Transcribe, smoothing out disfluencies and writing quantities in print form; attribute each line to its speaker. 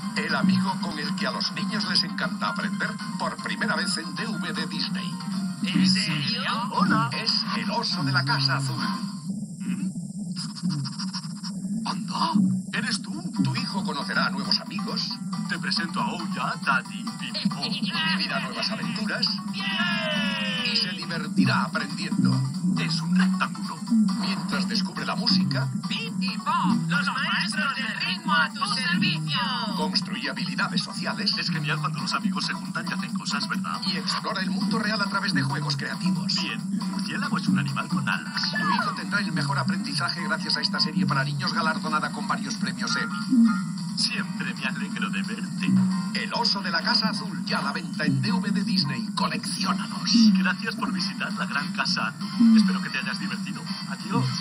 Speaker 1: El amigo con el que a los niños les encanta aprender por primera vez en DVD Disney.
Speaker 2: ¿En serio?
Speaker 1: Hola. Es el oso de la casa azul.
Speaker 3: ¡Anda!
Speaker 1: ¿Eres tú? Tu hijo conocerá a nuevos amigos.
Speaker 3: Te presento a Ouya, Daddy, Pipo.
Speaker 1: Vivirá nuevas aventuras. Y se divertirá aprendiendo.
Speaker 3: Es un rectángulo.
Speaker 1: Mientras descubre la música,
Speaker 2: ¡Pip y Pop! ¡Los maestros del ritmo a tu servicio!
Speaker 1: construye habilidades sociales
Speaker 3: Es genial cuando los amigos se juntan y hacen cosas, ¿verdad?
Speaker 1: y explora el mundo real a través de juegos creativos.
Speaker 3: Bien, murciélago es un animal con alas.
Speaker 1: Tu hijo tendrá el mejor aprendizaje gracias a esta serie para niños galardonada con varios premios Emmy.
Speaker 3: Siempre me alegro de verte.
Speaker 1: El oso de la casa azul, ya a la venta en DVD Disney. ¡Colecciónalos!
Speaker 3: Gracias por visitar la gran casa. Espero que te hayas divertido. Adiós.